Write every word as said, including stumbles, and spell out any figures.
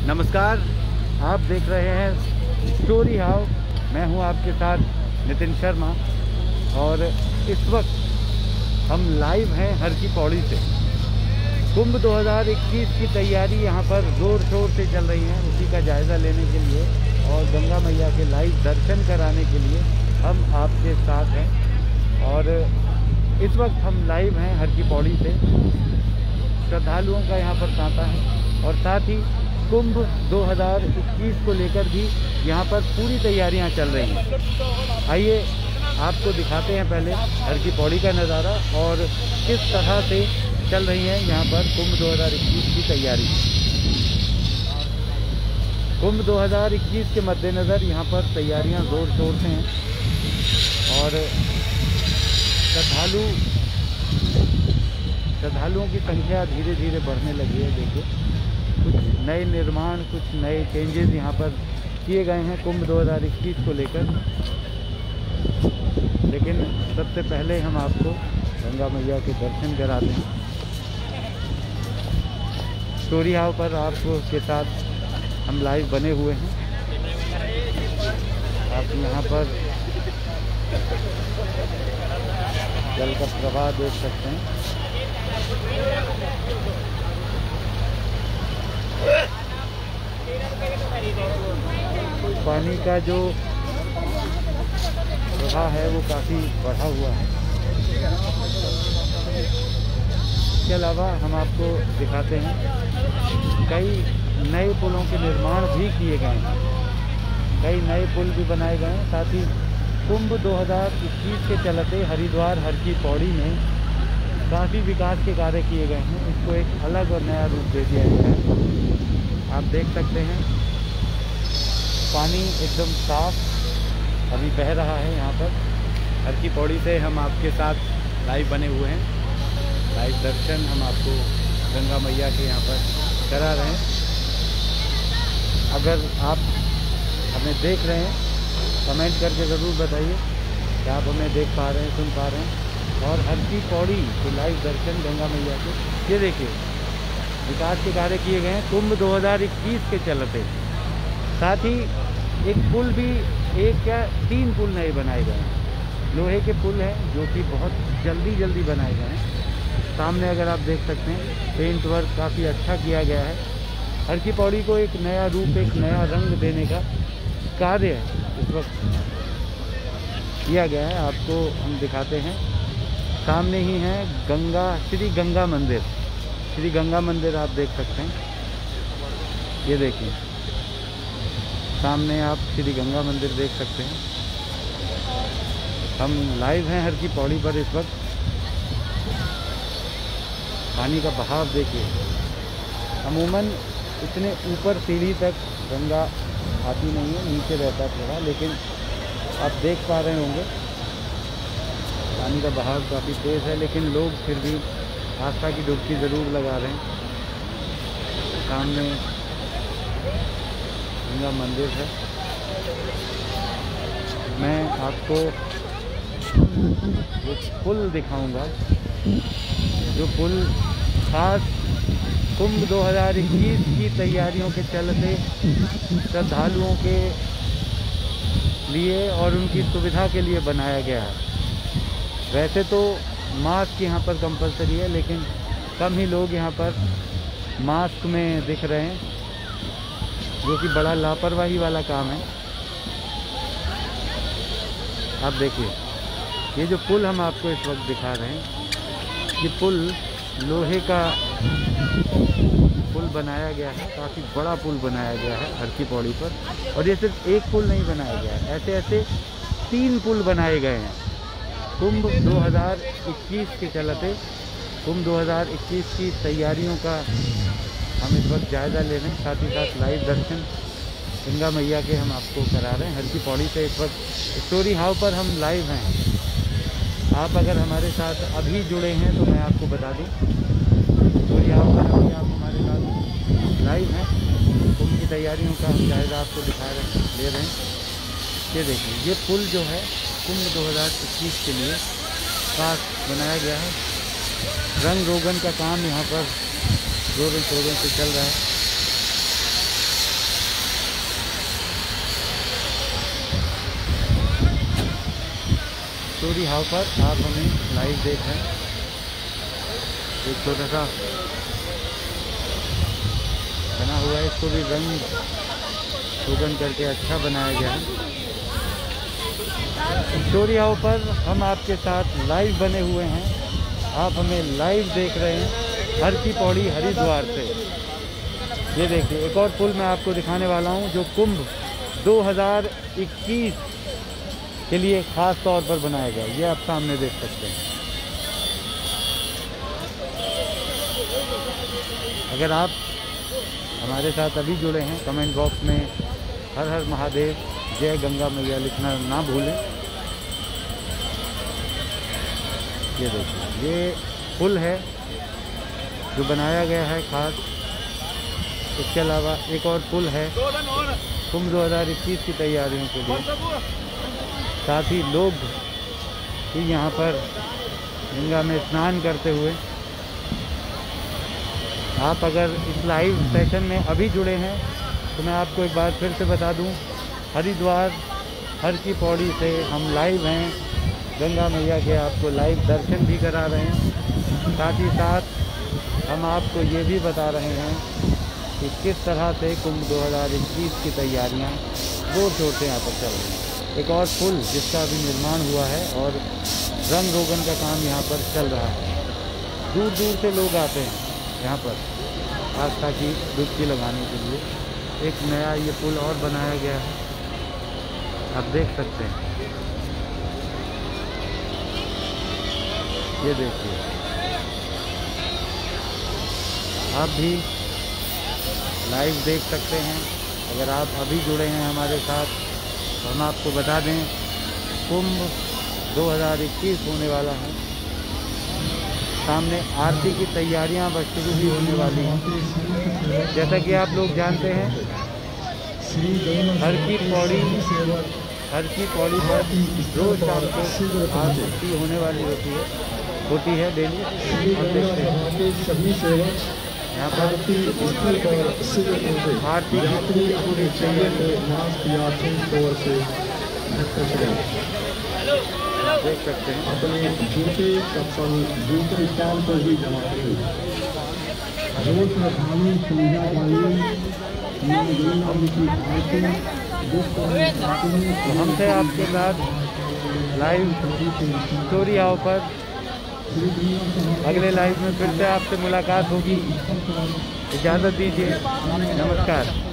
नमस्कार, आप देख रहे हैं स्टोरी हाउ। मैं हूं आपके साथ नितिन शर्मा और इस वक्त हम लाइव हैं हर की पौड़ी से। कुंभ दो हज़ार इक्कीस की तैयारी यहां पर ज़ोर शोर से चल रही है। उसी का जायज़ा लेने के लिए और गंगा मैया के लाइव दर्शन कराने के लिए हम आपके साथ हैं। और इस वक्त हम लाइव हैं हर की पौड़ी से। श्रद्धालुओं का यहाँ पर तांता है और साथ ही कुंभ दो हज़ार इक्कीस को लेकर भी यहाँ पर पूरी तैयारियाँ चल रही हैं। आइए आपको दिखाते हैं पहले हर की पौड़ी का नज़ारा और किस तरह से चल रही है यहाँ पर कुंभ दो हज़ार इक्कीस की तैयारी। कुंभ दो हज़ार इक्कीस के मद्देनज़र यहाँ पर तैयारियाँ ज़ोर शोर से हैं और श्रद्धालु श्रद्धालुओं की संख्या धीरे धीरे बढ़ने लगी है। देखिए, कुछ नए निर्माण, कुछ नए चेंजेस यहाँ पर किए गए हैं कुंभ दो हज़ार इक्कीस को लेकर। लेकिन सबसे पहले हम आपको गंगा मैया के दर्शन कराते हैं। स्टोरी हाउ पर आपके साथ हम लाइव बने हुए हैं। आप यहाँ पर जल का प्रवाह देख सकते हैं। पानी का जो प्रवाह है वो काफ़ी बढ़ा हुआ है। इसके अलावा हम आपको दिखाते हैं कई नए पुलों के निर्माण भी किए गए हैं। कई नए पुल भी बनाए गए हैं। साथ ही कुंभ दो हज़ार इक्कीस के चलते हरिद्वार हर की पौड़ी में काफ़ी विकास के कार्य किए गए हैं। इसको एक अलग और नया रूप दे दिया गया है। आप देख सकते हैं पानी एकदम साफ अभी बह रहा है यहाँ पर। हर की पौड़ी से हम आपके साथ लाइव बने हुए हैं। लाइव दर्शन हम आपको गंगा मैया के यहाँ पर करा रहे हैं। अगर आप हमें देख रहे हैं कमेंट करके ज़रूर बताइए कि आप हमें देख पा रहे हैं, सुन पा रहे हैं। और हर की पौड़ी के लाइव दर्शन गंगा मैया के, ये देखिए विकास के कार्य किए गए हैं कुंभ दो हज़ार इक्कीस के चलते। साथ ही एक पुल भी, एक क्या तीन पुल नए बनाए गए हैं। लोहे के पुल हैं जो कि बहुत जल्दी जल्दी बनाए गए हैं। सामने अगर आप देख सकते हैं पेंट वर्क काफ़ी अच्छा किया गया है। हर की पौड़ी को एक नया रूप, एक नया रंग देने का कार्य इस वक्त किया गया है। आपको हम दिखाते हैं। सामने ही है गंगा श्री गंगा मंदिर। श्री गंगा मंदिर आप देख सकते हैं। ये देखिए सामने आप श्री गंगा मंदिर देख सकते हैं। हम लाइव हैं हर की पौड़ी पर इस वक्त। पानी का बहाव देखिए। अमूमन इतने ऊपर सीढ़ी तक गंगा आती नहीं है, नीचे रहता थोड़ा, लेकिन आप देख पा रहे होंगे पानी का बहाव काफ़ी तेज़ है। लेकिन लोग फिर भी आस्था की डुबकी ज़रूर लगा रहे हैं। सामने गंगा मंदिर है। मैं आपको एक पुल दिखाऊंगा, जो पुल खास कुंभ दो हज़ार इक्कीस की तैयारियों के चलते श्रद्धालुओं के लिए और उनकी सुविधा के लिए बनाया गया है। वैसे तो मास्क यहाँ पर कंपलसरी है, लेकिन कम ही लोग यहाँ पर मास्क में दिख रहे हैं, जो कि बड़ा लापरवाही वाला काम है। आप देखिए ये जो पुल हम आपको इस वक्त दिखा रहे हैं, ये पुल लोहे का पुल बनाया गया है। काफ़ी बड़ा पुल बनाया गया है हर की पौड़ी पर। और ये सिर्फ एक पुल नहीं बनाया गया है, ऐसे ऐसे तीन पुल बनाए गए हैं कुंभ दो हज़ार इक्कीस के चलते। कुंभ दो हज़ार इक्कीस की तैयारियों का हम इस वक्त जायज़ा ले रहे हैं। साथ ही साथ लाइव दर्शन गंगा मैया के हम आपको करा रहे हैं हर की पौड़ी से। इस वक्त स्टोरी हाउ पर हम लाइव हैं। आप अगर हमारे साथ अभी जुड़े हैं तो मैं आपको बता दूं, स्टोरी हाउ पर अभी आप हमारे साथ लाइव हैं। कुंभ की तैयारियों का हम जायज़ा आपको दिखा रहे ले रहे हैं। ये देखिए ये पुल जो है कुंभ दो हज़ार इक्कीस के लिए खास बनाया गया है। रंग रोगन का काम यहाँ पर जोरों शोरों से चल रहा है। स्टोरी हाउस पर आप हमें लाइव देख रहे हैं। एक छोटा सा बना हुआ है, इसको भी रंग रोगन करके अच्छा बनाया गया है। स्टोरी हाउस पर हम आपके साथ लाइव बने हुए हैं, आप हमें लाइव देख रहे हैं हर की पौड़ी हरिद्वार से। ये देखिए एक और पुल मैं आपको दिखाने वाला हूँ जो कुंभ दो हज़ार इक्कीस के लिए ख़ास तौर पर बनाया गया। ये आप सामने देख सकते हैं। अगर आप हमारे साथ अभी जुड़े हैं, कमेंट बॉक्स में हर हर महादेव जय गंगा मैया लिखना ना भूलें। ये देखिए ये पुल है जो बनाया गया है खास। इसके अलावा एक और पुल है कुंभ दो हज़ार इक्कीस की तैयारियों के लिए। साथ ही लोग भी यहाँ पर गंगा में स्नान करते हुए। आप अगर इस लाइव सेशन में अभी जुड़े हैं तो मैं आपको एक बार फिर से बता दूं, हरिद्वार हर की पौड़ी से हम लाइव हैं। गंगा मैया के आपको लाइव दर्शन भी करा रहे हैं। साथ ही साथ हम आपको ये भी बता रहे हैं कि किस तरह से कुंभ दो हज़ार इक्कीस की तैयारियां जोर शोर से यहाँ पर चल रही हैं। एक और पुल जिसका अभी निर्माण हुआ है और रंग रोगन का काम यहाँ पर चल रहा है। दूर दूर से लोग आते हैं यहाँ पर आस्था की डुबकी लगाने के लिए। एक नया ये पुल और बनाया गया है, आप देख सकते हैं। ये देखिए आप भी लाइव देख सकते हैं। अगर आप अभी जुड़े हैं हमारे साथ तो हम आपको बता दें कुंभ दो हज़ार इक्कीस होने वाला है। सामने आरती की तैयारियां बस शुरू भी होने वाली हैं। जैसा कि आप लोग जानते हैं हर की पौड़ी हर की पौड़ी पर रोज शाम को आरती होने वाली होती है होती है डेली। और देखते हैं यहाँ पर आरती की पूरी पूरी देख सकते हैं। अपने जूते चप्पल दूसरे स्थान पर ही जमा करें। जो श्रद्धालु संध्या कालीन हमसे आपके साथ लाइव स्टोरी हाउस पर अगले लाइव में फिर से आपसे मुलाकात होगी। इजाज़त दीजिए, नमस्कार।